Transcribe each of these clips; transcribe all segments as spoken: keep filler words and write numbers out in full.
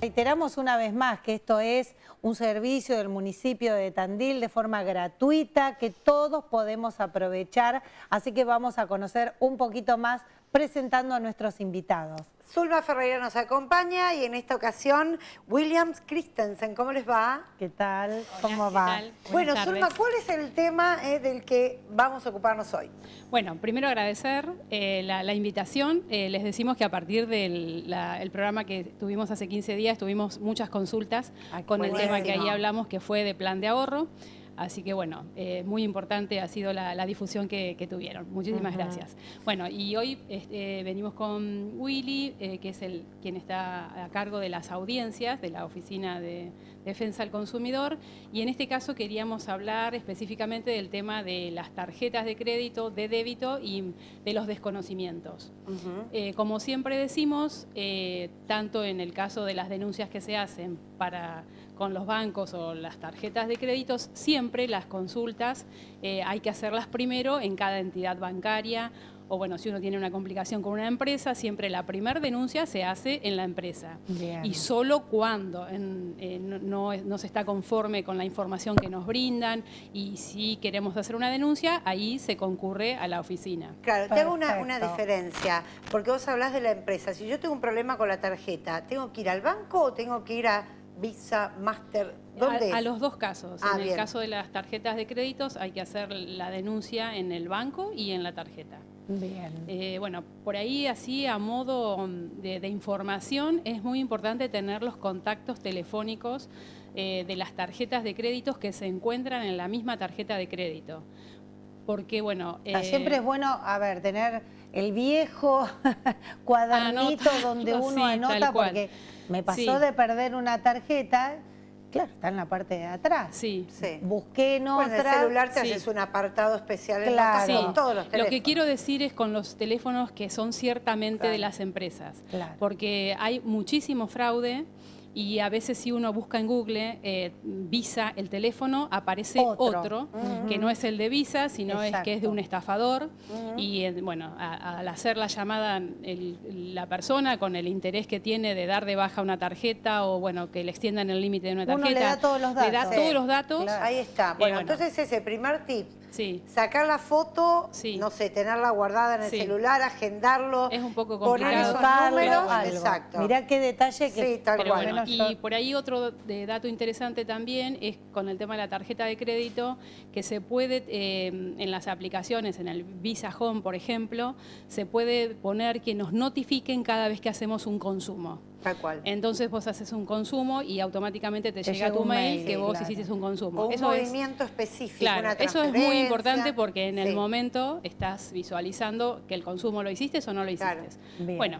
Reiteramos una vez más que esto es un servicio del municipio de Tandil de forma gratuita que todos podemos aprovechar, así que vamos a conocer un poquito más presentando a nuestros invitados. Zulma Ferreira nos acompaña y en esta ocasión Williams Christensen. ¿Cómo les va? ¿Qué tal? Hola, ¿Cómo ¿qué va? tal? Bueno, Buenas Zulma, tardes. ¿cuál es el tema eh, del que vamos a ocuparnos hoy? Bueno, primero agradecer eh, la, la invitación. Eh, les decimos que a partir del la- el programa que tuvimos hace quince días, tuvimos muchas consultas Ay, con el buenísimo. tema que ahí hablamos, que fue de plan de ahorro. Así que bueno, eh, muy importante ha sido la, la difusión que, que tuvieron. Muchísimas Ujú. gracias. Bueno, y hoy este, venimos con Willy, eh, que es el quien está a cargo de las audiencias de la Oficina de Defensa al Consumidor. Y en este caso queríamos hablar específicamente del tema de las tarjetas de crédito, de débito y de los desconocimientos. Ujú. Eh, como siempre decimos, eh, tanto en el caso de las denuncias que se hacen para, con los bancos o las tarjetas de créditos, siempre las consultas eh, hay que hacerlas primero en cada entidad bancaria o bueno, si uno tiene una complicación con una empresa, siempre la primera denuncia se hace en la empresa. Bien. Y solo cuando en- eh, no, no, no se está conforme con la información que nos brindan y si queremos hacer una denuncia, ahí se concurre a la oficina. Claro, te hago una, una Perfecto. diferencia, porque vos hablás de la empresa. Si yo tengo un problema con la tarjeta, ¿tengo que ir al banco o tengo que ir a Visa, Master? ¿Dónde A, a es? los dos casos. Ah, en el bien. caso de las tarjetas de créditos hay que hacer la denuncia en el banco y en la tarjeta. Bien. Eh, bueno, por ahí así a modo de, de información es muy importante tener los contactos telefónicos eh, de las tarjetas de créditos que se encuentran en la misma tarjeta de crédito. Porque bueno... O sea, eh, siempre es bueno, a ver, tener el viejo cuadernito Anotarlo, donde uno sí, tal anota, cual. porque me pasó Sí. de perder una tarjeta, claro, está en la parte de atrás. Sí. Sí. Busqué en Bueno, en el otra. celular te sí. haces un apartado especial en Claro. notas Sí. con todos los Lo teléfonos. que quiero decir es con los teléfonos que son ciertamente Claro. de las empresas. Claro. Porque hay muchísimo fraude y a veces si uno busca en Google eh, Visa, el teléfono, aparece Otro. otro, Ujú. que no es el de Visa, sino es que es de un Exacto. estafador. Ujú. Y eh, bueno, a- al hacer la llamada, el- la persona con el interés que tiene de dar de baja una tarjeta o bueno, que le extiendan el límite de una Uno tarjeta, le da todos los le da datos. todos Sí. los datos. Claro. Ahí está. Eh, Bueno, bueno. entonces ese primer tip. Sí. Sacar la foto, Sí. no sé, tenerla guardada en el Sí. celular, agendarlo. Es un poco poner complicado. esos Anotarlo, números. algo. Exacto. Mirá qué detalle que Sí, tal por Pero lo cual. bueno, menos y yo- por ahí otro de dato interesante también es con el tema de la tarjeta de crédito, que se puede, eh, en las aplicaciones, en el Visa Home, por ejemplo, se puede poner que nos notifiquen cada vez que hacemos un consumo. Tal cual. Entonces vos haces un consumo y automáticamente te, Te llega llega tu un mail mail, que sí, vos claro. hiciste un consumo. O un Eso es, movimiento específico, claro, una eso es muy transferencia. importante porque en el Sí. momento estás visualizando que el consumo lo hiciste o no lo hiciste. Claro. Bien. Bueno,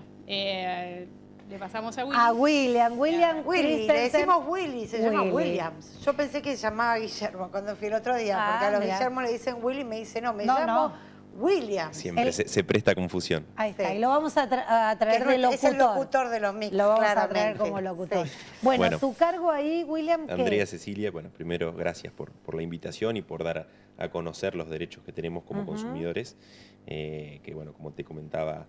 eh, le pasamos a Willy. A William, William Willy, le Christensen. decimos Willy, se llama Willy. Williams. Yo pensé que se llamaba Guillermo cuando fui el otro día, Ah, porque a los mirá. Guillermo le dicen Willy, me dice no, me No, llamo no. Williams. Siempre El- se, se presta confusión. Ahí está, Sí. y lo vamos a, tra- a Que traer es de nuestro- locutor. es el locutor de los micros, Lo vamos a claramente. traer como locutor. Sí. Bueno, Bueno. tu cargo ahí, William, ¿qué? Andrea, Cecilia, bueno, primero gracias por, por la invitación y por dar a, a conocer los derechos que tenemos como Ujú. consumidores, eh, que bueno, como te comentaba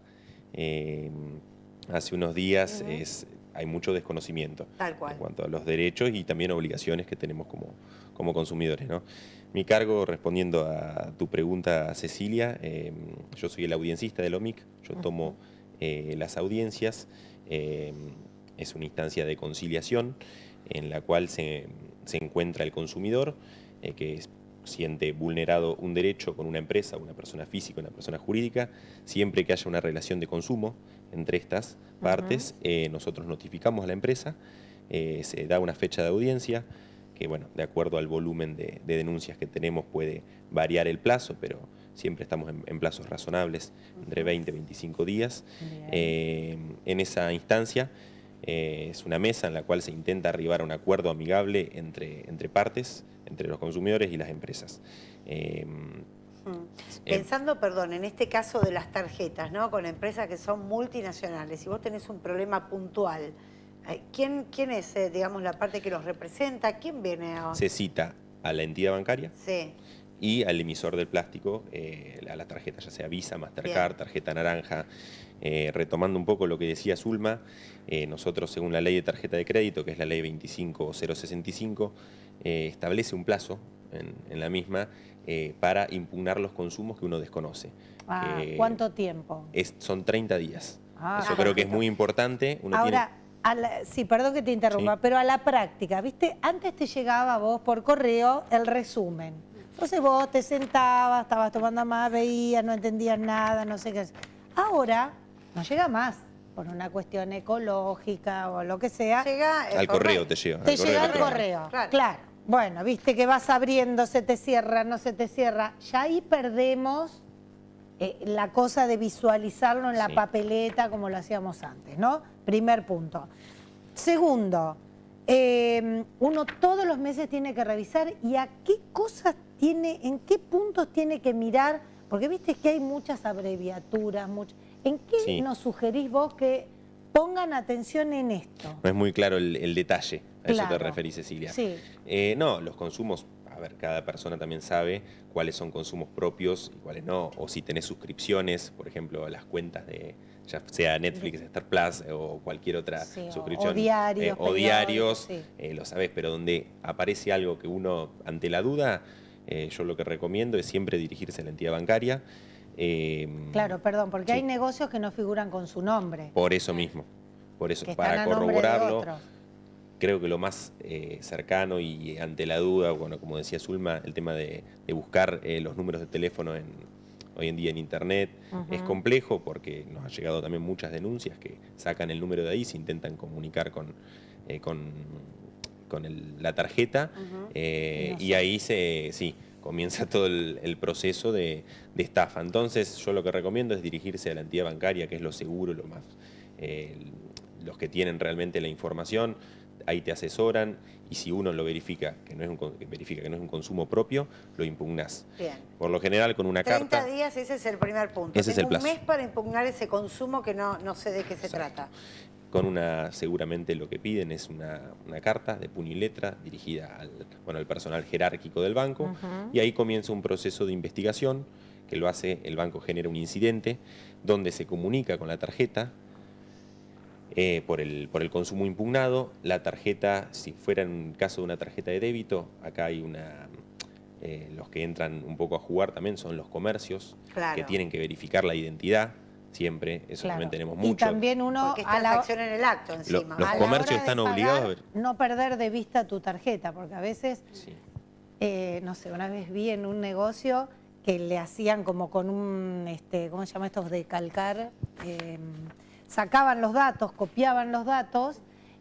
eh, hace unos días, Ujú. es, hay mucho desconocimiento Tal cual. en cuanto a los derechos y también obligaciones que tenemos como, como consumidores, ¿no? Mi cargo, respondiendo a tu pregunta, Cecilia, eh, yo soy el audiencista del O M I C, yo tomo eh, las audiencias, eh, es una instancia de conciliación en la cual se, se encuentra el consumidor eh, que es- siente vulnerado un derecho con una empresa, una persona física, una persona jurídica, siempre que haya una relación de consumo entre estas partes, eh, nosotros notificamos a la empresa, eh, se da una fecha de audiencia, que bueno, de acuerdo al volumen de, de denuncias que tenemos puede variar el plazo, pero siempre estamos en, en plazos razonables, entre veinte y veinticinco días. Bien. Eh, en esa instancia eh, es una mesa en la cual se intenta arribar a un acuerdo amigable entre, entre partes, entre los consumidores y las empresas. Eh, Mm. eh, Pensando, perdón, en este caso de las tarjetas, ¿no? Con empresas que son multinacionales, si vos tenés un problema puntual, eh, ¿quién, quién es, eh, digamos, la parte que los representa? ¿Quién viene a...? se cita a la entidad bancaria Sí. y al emisor del plástico, eh, a la tarjeta, ya sea Visa, Mastercard, Bien. tarjeta naranja. Eh, retomando un poco lo que decía Zulma, eh, nosotros según la ley de tarjeta de crédito, que es la ley veinticinco mil sesenta y cinco, eh, establece un plazo en, en la misma eh, para impugnar los consumos que uno desconoce. Ah, Eh, ¿cuánto tiempo? Es, son treinta días. Ah, Eso ah, creo que es perfecto. muy importante. Uno Ahora, tiene... a la- sí, perdón que te interrumpa, Sí. pero a la práctica, ¿viste? Antes te llegaba a vos por correo el resumen. Entonces vos te sentabas, estabas tomando más, veías, no entendías nada, no sé qué. Ahora no llega más, por una cuestión ecológica o lo que sea. Llega el Al correo te llega. Te al correo llega el electrónico. correo, Claro. claro. Bueno, viste que vas abriendo, se te cierra, no se te cierra. Ya ahí perdemos eh, la cosa de visualizarlo en la Sí. papeleta como lo hacíamos antes, ¿no? Primer punto. Segundo, eh, uno todos los meses tiene que revisar y a qué cosas tiene, en qué puntos tiene que mirar, porque viste que hay muchas abreviaturas, much- ¿en qué Sí. nos sugerís vos que pongan atención en esto? No es muy claro el, el detalle, a eso te Claro. referís, Cecilia. Sí. Eh, no, los consumos, a ver, cada persona también sabe cuáles son consumos propios y cuáles no, o si tenés suscripciones, por ejemplo, a las cuentas de, ya sea Netflix, Star Plus o cualquier otra Sí, o- suscripción. o diarios, eh, o periódicos, diarios, sí. eh, lo sabés, pero donde aparece algo que uno, ante la duda, eh, yo lo que recomiendo es siempre dirigirse a la entidad bancaria. eh, Claro, perdón, porque sí. hay negocios que no figuran con su nombre, Por eso mismo, por eso, que están para a nombre de corroborarlo. otros. Creo que lo más eh, cercano y ante la duda, bueno, como decía Zulma, el tema de, de buscar eh, los números de teléfono en, hoy en día en internet Ujú. es complejo porque nos ha llegado también muchas denuncias que sacan el número de ahí, se intentan comunicar con, eh, con, con el- la tarjeta Ujú. eh, Y no y sé. ahí se, sí, comienza todo el, el proceso de, de estafa. Entonces yo lo que recomiendo es dirigirse a la entidad bancaria, que es lo seguro, lo más, eh, los que tienen realmente la información. Ahí te asesoran y si uno lo verifica que no es un, con- que verifica que no es un consumo propio, lo impugnás. Bien. Por lo general con una treinta carta. días, ese es el primer punto. Ese es Tengo el un plazo. mes para impugnar ese consumo que no, no sé de qué se Exacto. trata. Con una, seguramente lo que piden es una, una carta de puño y letra dirigida al, bueno, al personal jerárquico del banco Ujú. y ahí comienza un proceso de investigación que lo hace, el banco genera un incidente donde se comunica con la tarjeta eh, por, el, por el consumo impugnado. La tarjeta, si fuera en caso de una tarjeta de débito, acá hay una... eh, los que entran un poco a jugar también son los comercios Claro. que tienen que verificar la identidad siempre, eso Claro. también tenemos Y mucho. también uno Porque es a la, transacción en el acto encima. los a la comercios hora de están pagar, obligados a ver- no perder de vista tu tarjeta, porque a veces, Sí. eh, no sé, una vez vi en un negocio que le hacían como con un, este, ¿cómo se llama estos de calcar? Eh, sacaban los datos, copiaban los datos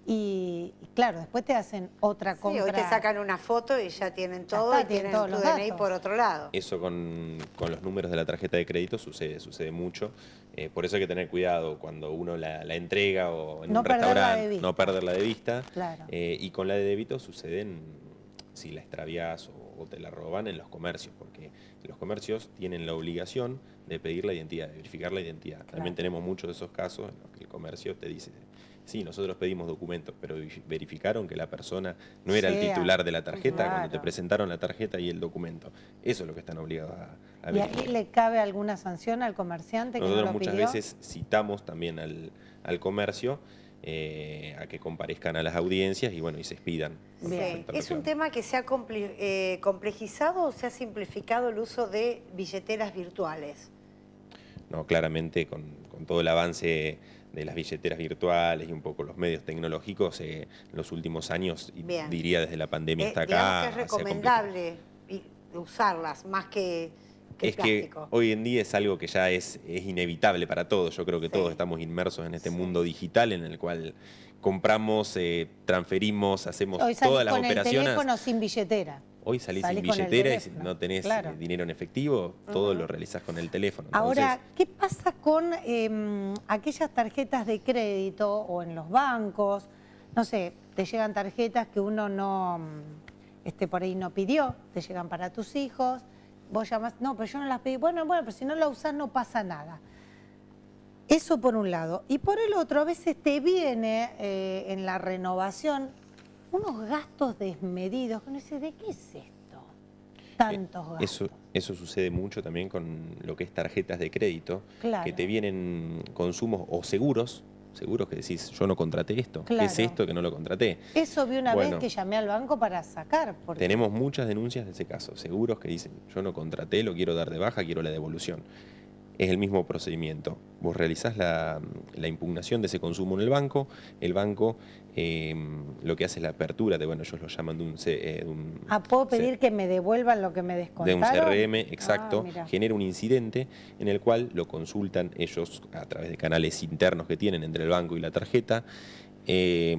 y, y claro, después te hacen otra Sí, compra. hoy te sacan una foto y ya tienen todo está, y tienen tienen todos tu los D N I datos. por otro lado. Eso con, con los números de la tarjeta de crédito sucede, sucede mucho. Eh, por eso hay que tener cuidado cuando uno la, la entrega o en No un perderla de restaurante, vista. no perderla de vista. Claro. Eh, y con la de débito suceden, si la extravías o, o te la roban en los comercios, porque los comercios tienen la obligación de pedir la identidad, de verificar la identidad. Claro. También tenemos muchos de esos casos en los que el comercio te dice, sí, nosotros pedimos documentos, pero verificaron que la persona no era el Sea. titular de la tarjeta Claro. cuando te presentaron la tarjeta y el documento. Eso es lo que están obligados a, a ¿Y verificar. ahí le cabe alguna sanción al comerciante que Nosotros no lo muchas pidió? veces citamos también al, al comercio eh, a que comparezcan a las audiencias y bueno, y se expidan. con Bien. respecto a lo ¿Es que un van. tema que se ha compli- eh, complejizado o se ha simplificado el uso de billeteras virtuales? No, claramente con, con todo el avance de las billeteras virtuales y un poco los medios tecnológicos eh, en los últimos años, y Bien. diría desde la pandemia Eh, hasta digamos acá. que es se ha complicado. recomendable y- usarlas más que, que Es que plástico. hoy en día es algo que ya es, es inevitable para todos. Yo creo que Sí. todos estamos inmersos en este Sí. mundo digital en el cual compramos, eh, transferimos, hacemos Hoy salís todas las con operaciones. el teléfono sin billetera. Hoy salís, Salís sin con el billetera y si teléfono, no tenés claro. eh, dinero en efectivo, todo Ujú. lo realizás con el teléfono. Ahora, Entonces, ¿qué pasa con eh, aquellas tarjetas de crédito o en los bancos? No sé, te llegan tarjetas que uno no, mm, este, por ahí no pidió, te llegan para tus hijos, vos llamás, no, pero yo no las pedí. Bueno, bueno, pero si no la usás no pasa nada. Eso por un lado. Y por el otro, a veces te viene eh, en la renovación unos gastos desmedidos, que uno dice, ¿de qué es esto? tantos gastos. Eso, eso sucede mucho también con lo que es tarjetas de crédito, Claro. que te vienen consumos o seguros, seguros que decís, yo no contraté esto, Claro. ¿qué es esto que no lo contraté? Eso vi una Bueno, vez que llamé al banco para sacar. Porque... Tenemos muchas denuncias de ese caso, seguros que dicen, yo no contraté, lo quiero dar de baja, quiero la devolución. Es el mismo procedimiento. Vos realizás la, la impugnación de ese consumo en el banco, el banco eh, lo que hace es la apertura de, bueno, ellos lo llaman de un... C, eh, de un ah, ¿puedo C, pedir que me devuelvan lo que me descontaron? de un C R M, exacto, Ah, genera un incidente en el cual lo consultan ellos a través de canales internos que tienen entre el banco y la tarjeta, eh,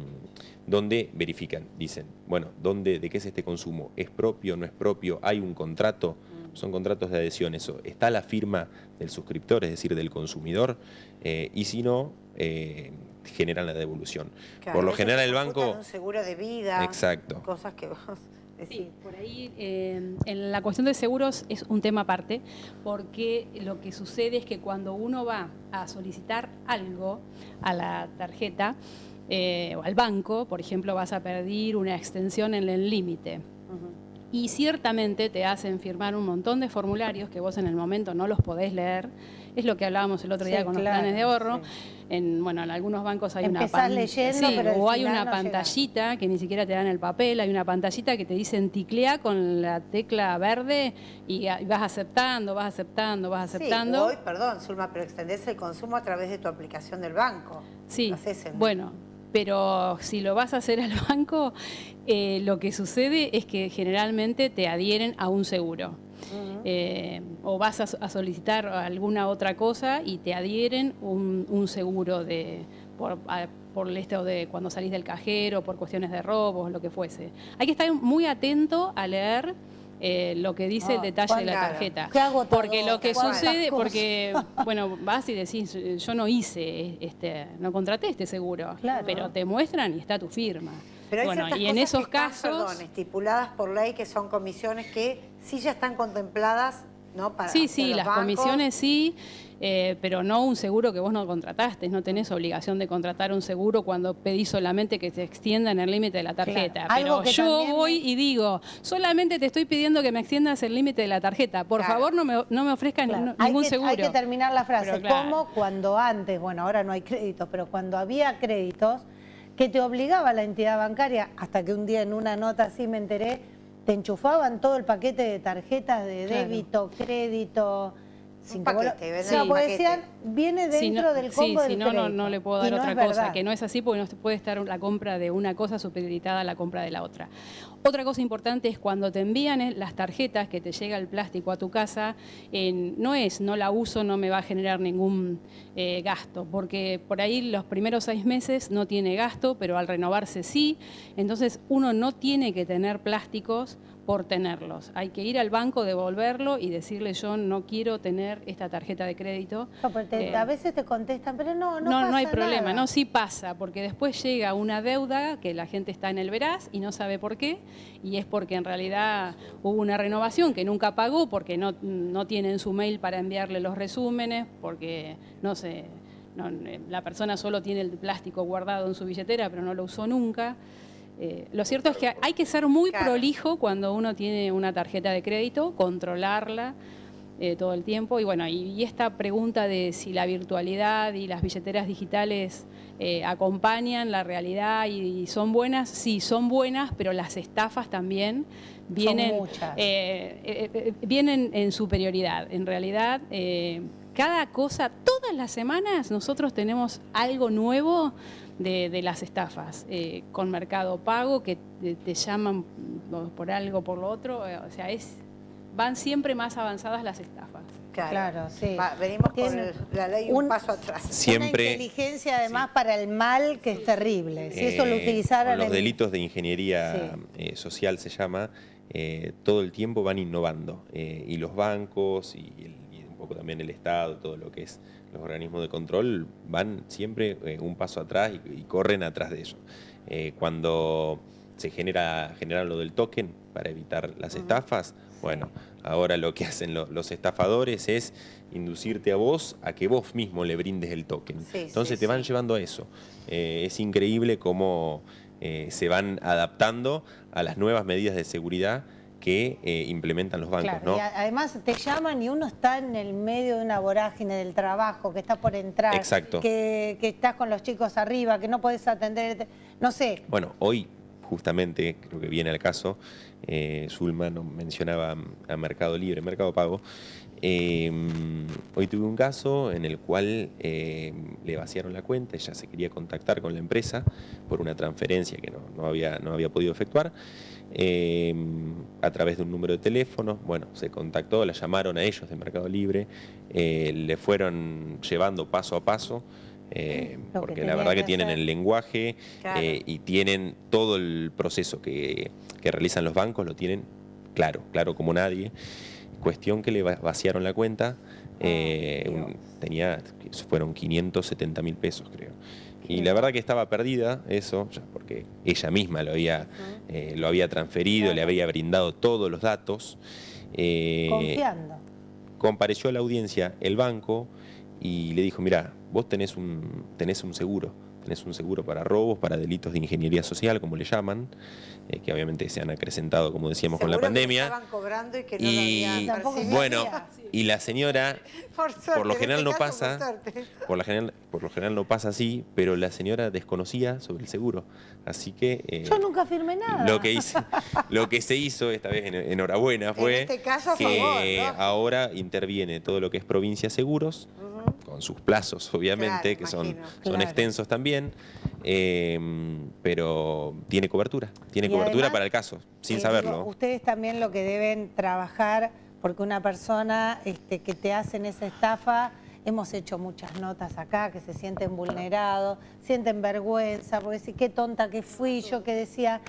donde verifican, dicen, bueno, ¿dónde, ¿de qué es este consumo? ¿Es propio, no es propio? ¿Hay un contrato? Son contratos de adhesión, eso. ¿Está la firma del suscriptor, es decir, del consumidor? Eh, y si no, eh, generan la devolución. Claro, Por lo eso general se el computa banco... en un seguro de vida. Exacto. Cosas que vos decís. Sí, por ahí eh, en la cuestión de seguros es un tema aparte, porque lo que sucede es que cuando uno va a solicitar algo a la tarjeta eh, o al banco, por ejemplo, vas a pedir una extensión en el límite. Uh-huh. Y ciertamente te hacen firmar un montón de formularios que vos en el momento no los podés leer. Es lo que hablábamos el otro día Sí, con claro, los planes de ahorro. sí. En, bueno, en algunos bancos hay Empezás una pan- leyendo, sí, pero al o hay final una no pantallita que ni siquiera te dan el papel, hay una pantallita que te dicen ticlea con la tecla verde y, y vas aceptando, vas aceptando, vas aceptando. Sí, hoy, perdón, Zulma, pero extendés el consumo a través de tu aplicación del banco. Sí, Lo haces en- bueno, pero si lo vas a hacer al banco, eh, lo que sucede es que generalmente te adhieren a un seguro. Uh-huh. Eh, o vas a, a solicitar alguna otra cosa y te adhieren un, un seguro de por, a, por el esto de cuando salís del cajero, por cuestiones de robos, lo que fuese. Hay que estar muy atento a leer eh, lo que dice Ah, el detalle de la claro. tarjeta. Qué agotador, Porque lo que cuántas sucede, cosas. porque bueno, vas y decís, yo no hice, este, no contraté este seguro, Claro. pero te muestran y está tu firma. Pero hay Bueno, ciertas y en cosas esos que están, casos... perdón, estipuladas por ley, que son comisiones que sí ya están contempladas, ¿no? Para Sí, hacia sí, los las bancos. comisiones sí, eh, pero no un seguro que vos no contrataste. No tenés obligación de contratar un seguro cuando pedís solamente que se extienda en el límite de la tarjeta. Claro, algo Pero que yo también voy me- y digo, solamente te estoy pidiendo que me extiendas el límite de la tarjeta. Por Claro. favor, no me, no me ofrezcan Claro, ningún hay que, seguro. Hay que terminar la frase. Pero claro. Como cuando antes, bueno, ahora no hay créditos, pero cuando había créditos, que te obligaba la entidad bancaria, hasta que un día en una nota así me enteré, te enchufaban todo el paquete de tarjetas de Claro. débito, crédito... sin que paquete, vos lo- venden Sí, un porque paquete. decían, viene dentro Si no- del sí, combo si del no, no, crédito. no le puedo Y dar no otra es cosa, verdad. que no es así porque no se puede estar la compra de una cosa supeditada a la compra de la otra. Otra cosa importante es cuando te envían eh, las tarjetas, que te llega el plástico a tu casa, eh, no es, no la uso, no me va a generar ningún eh, gasto, porque por ahí los primeros seis meses no tiene gasto, pero al renovarse sí, entonces uno no tiene que tener plásticos por tenerlos. Hay que ir al banco, devolverlo y decirle yo no quiero tener esta tarjeta de crédito. No, pero te- Eh, a veces te contestan, pero no, no no, pasa no hay problema, nada. no, sí pasa, porque después llega una deuda que la gente está en el veraz y no sabe por qué, y es porque en realidad hubo una renovación que nunca pagó, porque no, no tienen su mail para enviarle los resúmenes, porque no sé, no, la persona solo tiene el plástico guardado en su billetera, pero no lo usó nunca. Eh, lo cierto es que hay que ser muy Claro. prolijo cuando uno tiene una tarjeta de crédito, controlarla eh, todo el tiempo. Y bueno, y, y esta pregunta de si la virtualidad y las billeteras digitales eh, acompañan la realidad y, y son buenas, sí, son buenas, pero las estafas también vienen, muchas. eh, eh, eh, vienen en superioridad. En realidad, eh, cada cosa, todas las semanas nosotros tenemos algo nuevo de, de las estafas, eh, con Mercado Pago, que te, te llaman por algo, por lo otro, eh, o sea, es, van siempre más avanzadas las estafas. Claro, Claro, sí. Va, venimos con Tiene el- la ley un, un- paso atrás. Siempre- Una inteligencia además para el mal que es terrible. Si eso lo Eh, utilizaran con los en- delitos de ingeniería Sí. eh, social se llama, eh, todo el tiempo van innovando. eh, y los bancos y, el- y un poco también el Estado, todo lo que es los organismos de control, van siempre eh, un paso atrás y, y corren atrás de ello. Eh, cuando se genera generar lo del token para evitar las estafas, bueno, ahora lo que hacen lo- los estafadores es inducirte a vos a que vos mismo le brindes el token. Sí, Entonces sí, te van sí. llevando a eso. Eh, es increíble cómo eh, se van adaptando a las nuevas medidas de seguridad que eh, implementan los bancos, Claro, ¿no? y a- además te llaman y uno está en el medio de una vorágine del trabajo, que está por entrar, Exacto. que, que estás con los chicos arriba, que no podés atender, no sé. Bueno, hoy justamente, creo que viene al caso, eh, Zulma nos mencionaba a Mercado Libre, Mercado Pago. Eh, hoy tuve un caso en el cual eh, le vaciaron la cuenta, ella se quería contactar con la empresa por una transferencia que no, no, había, no había podido efectuar. Eh, a través de un número de teléfono, bueno, se contactó, la llamaron a ellos de Mercado Libre, eh, le fueron llevando paso a paso, eh, Lo que porque la tenía verdad que que tienen hacer. el lenguaje Claro. eh, y tienen todo el proceso que, que realizan los bancos, lo tienen claro, claro como nadie. Cuestión que le va- vaciaron la cuenta, eh, Dios. un- tenía, fueron quinientos setenta mil pesos creo. Y la verdad que estaba perdida eso, ya porque ella misma lo había, eh, lo había transferido, Claro. le había brindado todos los datos. Eh, Confiando. Compareció a la audiencia el banco y le dijo, mira, vos tenés un, tenés un seguro, tenés un seguro para robos, para delitos de ingeniería social, como le llaman, eh, que obviamente se han acrecentado, como decíamos, con la Seguro que le pandemia. estaban cobrando y que no Y lo habían Tampoco percibido. bueno, sabía. y la señora, Por suerte, por lo en general este no caso, pasa, por suerte. por lo general, por lo general no pasa así, pero la señora desconocía sobre el seguro, así que eh, Yo nunca firmé nada. lo que hice, lo que se hizo esta vez en- enhorabuena fue este caso, a que favor, ¿no? ahora interviene todo lo que es provincia seguros, con sus plazos obviamente, Claro, que son, imagino. son Claro. extensos también, eh, pero tiene cobertura, tiene Y cobertura además, para el caso, sin Eh, saberlo. digo, ustedes también lo que deben trabajar, porque una persona este, que te hacen esa estafa, hemos hecho muchas notas acá, que se sienten vulnerados, sienten vergüenza, porque decir, qué tonta que fui, yo que decía...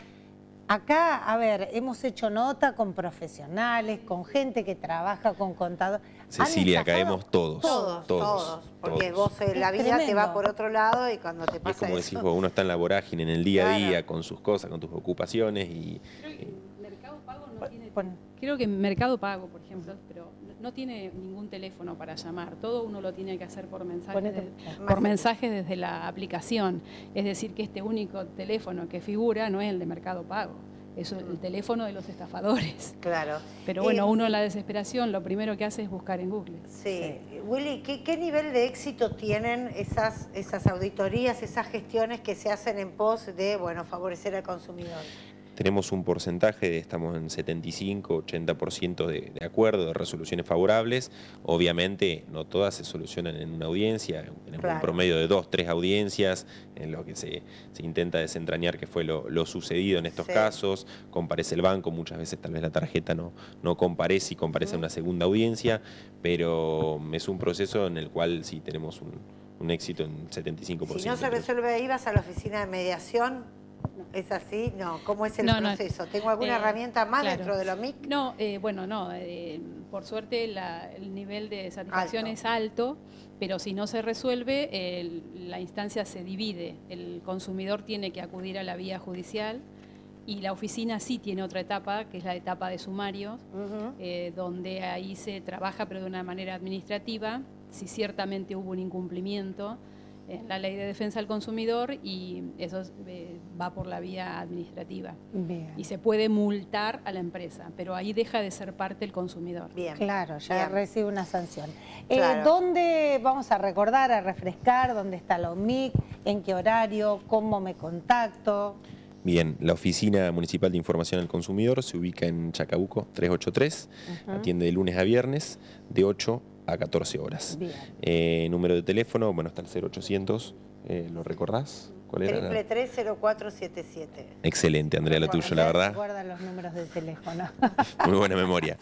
Acá, a ver, hemos hecho nota con profesionales, con gente que trabaja con contadores. ¿Han Cecilia, estafado? caemos todos. Todos, todos, Todos, porque todos. vos eh, Es la vida te tremendo. va por otro lado y cuando te Y es pasa como eso... decís vos, uno está en la vorágine, en el día a día, Claro. con sus cosas, con tus ocupaciones y... Creo que Mercado Pago no tiene... Pon- Creo que Mercado Pago, por ejemplo, pero no tiene ningún teléfono para llamar. Todo uno lo tiene que hacer por mensaje, Ponete- de- por mensaje desde la aplicación. Es decir, que este único teléfono que figura no es el de Mercado Pago. Es el teléfono de los estafadores. Claro. Pero bueno, Eh, uno en la desesperación lo primero que hace es buscar en Google. Sí. Willy, ¿qué, qué nivel de éxito tienen esas, esas auditorías, esas gestiones que se hacen en pos de, bueno, favorecer al consumidor? Tenemos un porcentaje, de, estamos en setenta y cinco, ochenta por ciento de, de acuerdo, de resoluciones favorables. Obviamente no todas se solucionan en una audiencia, en Claro. un promedio de dos, tres audiencias, en lo que se, se intenta desentrañar qué fue lo, lo sucedido en estos Sí. casos. Comparece el banco, muchas veces tal vez la tarjeta no, no comparece y comparece a una segunda audiencia, pero es un proceso en el cual sí tenemos un, un éxito en setenta y cinco por ciento. Si no se resuelve ahí, vas a la oficina de mediación. ¿Es así? No. ¿Cómo es el No, no. proceso? ¿Tengo alguna Eh, herramienta más claro. dentro de lo M I C? No, eh, bueno, no. eh, por suerte la- el nivel de satisfacción Alto. es alto, pero si no se resuelve, el- la instancia se divide. El consumidor tiene que acudir a la vía judicial y la oficina sí tiene otra etapa, que es la etapa de sumarios, Ujú. eh, donde ahí se trabaja, pero de una manera administrativa, si ciertamente hubo un incumplimiento en la ley de defensa del consumidor y eso eh, va por la vía administrativa. Bien. Y se puede multar a la empresa, pero ahí deja de ser parte el consumidor. Bien. Claro, ya Bien. recibe una sanción. Eh, Claro. ¿Dónde vamos a recordar, a refrescar, dónde está la O M I C, en qué horario, cómo me contacto? Bien, la Oficina Municipal de Información al Consumidor se ubica en Chacabuco trescientos ochenta y tres, atiende de lunes a viernes de ocho a catorce horas. Bien. Eh, número de teléfono, bueno, está el cero ochocientos, eh, ¿lo recordás? ¿Cuál era? Triple tres cero cuatro siete siete. Excelente, Andrea, lo tuyo, la verdad. Guarda los números de teléfono. Muy buena memoria.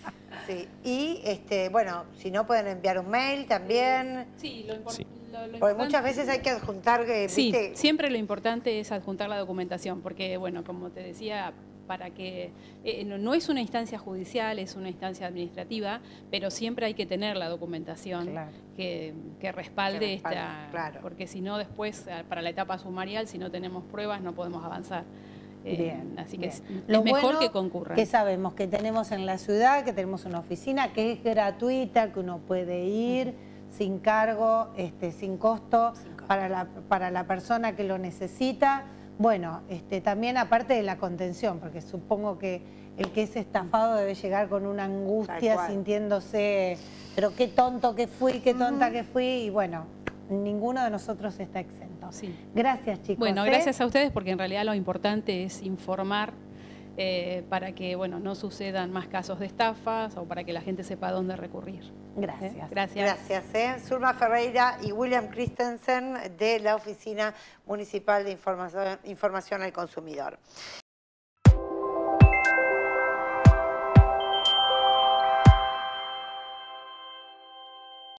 Sí. Y, este, bueno, si no pueden enviar un mail también. Sí, lo, impor- Sí. lo- lo Porque importante- muchas veces hay que adjuntar, que, Sí, ¿viste? siempre lo importante es adjuntar la documentación, porque, bueno, como te decía, para que eh, no, no es una instancia judicial, es una instancia administrativa, pero siempre hay que tener la documentación Claro. que, que respalde Que respalde, esta, claro. porque si no después eh, para la etapa sumarial, si no tenemos pruebas, no podemos avanzar. Eh, Bien, así que bien. es, Lo es mejor bueno que concurran. que sabemos que tenemos en la ciudad, que tenemos una oficina que es gratuita, que uno puede ir sin cargo, este, sin costo, Sin costo. Para, la, para la persona que lo necesita. bueno, este, también aparte de la contención, porque supongo que el que es estafado debe llegar con una angustia, sintiéndose, pero qué tonto que fui, qué tonta uh-huh. que fui, y bueno, ninguno de nosotros está exento. Sí. Gracias, chicos. Bueno, ¿eh? gracias a ustedes, porque en realidad lo importante es informar eh, para que, bueno, no sucedan más casos de estafas o para que la gente sepa dónde recurrir. Gracias. ¿Eh? Gracias. Gracias. ¿eh? Zulma Ferreira y William Christensen de la Oficina Municipal de Información, Información al Consumidor.